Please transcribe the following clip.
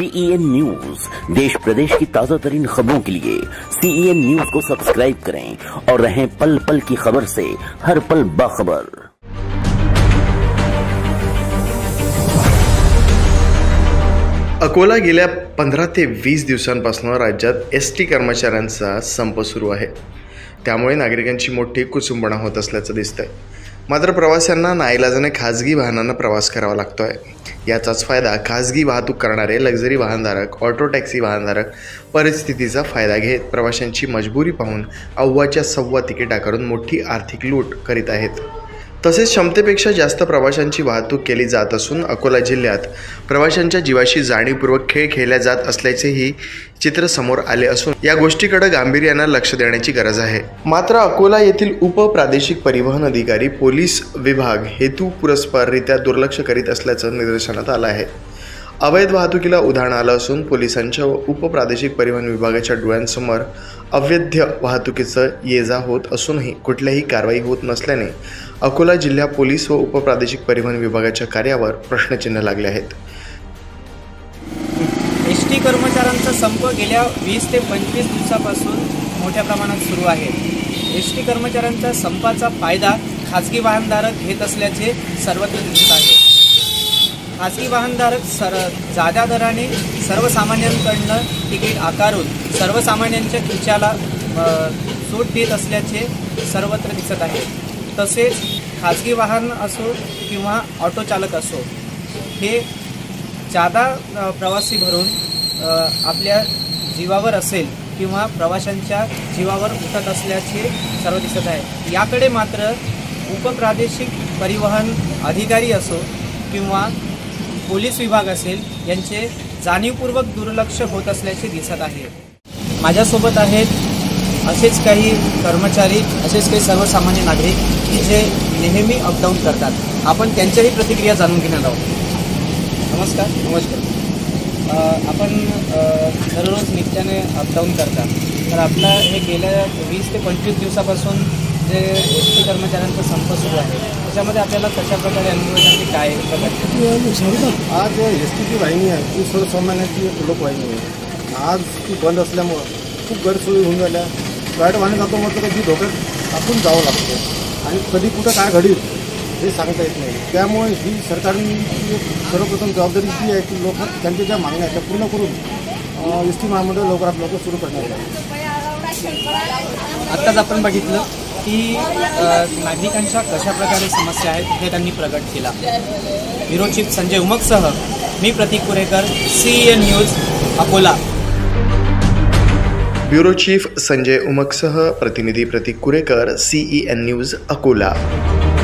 CEN news, देश प्रदेश की ताजा तरीन खबरों के लिए CEN न्यूज को सब्सक्राइब करें और रहें पल पल की खबर से हर पल बाखबर। अकोला गेल्या 15 ते 20 दिवसांपासून राज्यात एसटी कर्मचाऱ्यांचा संप सुरू आहे। त्यामुळे नागरिकांची मोठी कुचंबणा होत असल्याचं दिसतंय। मात्र प्रवाशांना नाईलाजाने खाजगी वाहनांना प्रवास करावा लागतोय। याचाच फायदा खाजगी वाहतूक करणारे लक्झरी वाहनधारक, ऑटो टॅक्सी वाहनधारक परिस्थितीचा फायदा घेत प्रवाशांची मजबुरी पाहून अव्वाच्या सव्वा तिकिटा करून मोठी आर्थिक लूट करीत आहेत। तसेच क्षमतेपेक्षा जास्त प्रवाशांची वाहतूक केली जात असून अकोला जिल्ह्यात प्रवाशांच्या जीवाशी जाणीवपूर्वक खेळ खेळल्या जात असल्याचेही चित्र समोर आले असून या गोष्टीकडे गांभीर्याने लक्ष देण्याची गरज आहे। मात्र अकोला येथील उपप्रादेशिक परिवहन अधिकारी पोलीस विभाग हेतुपुरस्सररित्या दुर्लक्ष करीत असल्याचं निदर्शनास आलं आहे। अवैध वाहतुकीला उधाण आलं असून पोलिसांच्या व उपप्रादेशिक परिवहन विभागाच्या डोळ्यांसमोर अवैध वाहतुकीचं ये-जा होत असूनही कुठल्याही कारवाई होत नसल्याने अकोला जिल्हा पोलीस व उपप्रादेशिक परिवहन विभागाच्या कार्यावर प्रश्नचिन्ह लागले आहेत। एसटी कर्मचाऱ्यांचा संप गेल्या 20 ते 25 दिवसापासून मोठ्या प्रमाणात सुरू आहे। एसटी कर्मचाऱ्यांच्या संपाचा फायदा खाजगी वाहनधारक घेत असल्याचे सर्वत्र दिसत आहे। खाजगी वाहनधारक जादा दराने सर्वसामान्यांकडून तिकीट आकारून सर्वसामान्यांच्या खिशाला सूट देत असल्याचे सर्वत्र दिसत आहे। तसेच खाजगी वाहन असो किंवा ऑटो चालक असो हे जादा प्रवासी भरून आपल्या जीवावर असेल किंवा प्रवाशांच्या जीवावर उठत असल्याचे सर्व दिसत आहे। याकडे मात्र उपप्रादेशिक परिवहन अधिकारी असो किंवा पोलीस विभाग असेल यांचे जाणीवपूर्वक दुर्लक्ष होत असल्याचे दिसत आहे। माझ्यासोबत आहेत असेच काही कर्मचारी, असेच काही सर्वसामान्य नागरिक जे नेहमी अपडाऊन करतात। आपण त्यांच्याही प्रतिक्रिया जाणून घेणार आहोत। नमस्कार। आपण दररोज नित्याने अपडाऊन करता, तर आपला हे गेल्या 20 ते 25 दिवसापासून जे एसटी कर्मचाऱ्यांचा संप सुरू आहे त्याच्यामध्ये आपल्याला कशा प्रकारे अनुभव येतात, काय आज एसटीची वाहिनी आहे ती सर्वसामान्यांची लोकवाहिनी आहे। आज ती बंद असल्यामुळं खूप गैरसोयी होऊन राहिल्या। प्रायव्हेट वाहन जातो म्हटलं कधी धोक्यात आपण जावं लागतं आणि कधी कुठं काय घडेल हे सांगता येत नाही। त्यामुळे ही सरकारने सर्वप्रथम जबाबदारी जी आहे की लोक त्यांच्या ज्या मागण्या आहेत त्या पूर्ण करून एस टी महामंडळ लवकरात लवकर सुरू करण्यात आहे। आत्ताच आपण बघितलं की नागरिकांच्या कशा प्रकारे समस्या आहेत हे त्यांनी प्रकट केला। ब्युरो चीफ संजय उमकसह मी Pratik Kurekar, CEN news Akola. Bureau chief Sanjay उमकसह प्रतिनिधी प्रतीक कुरेकर, CEN न्यूज अकोला।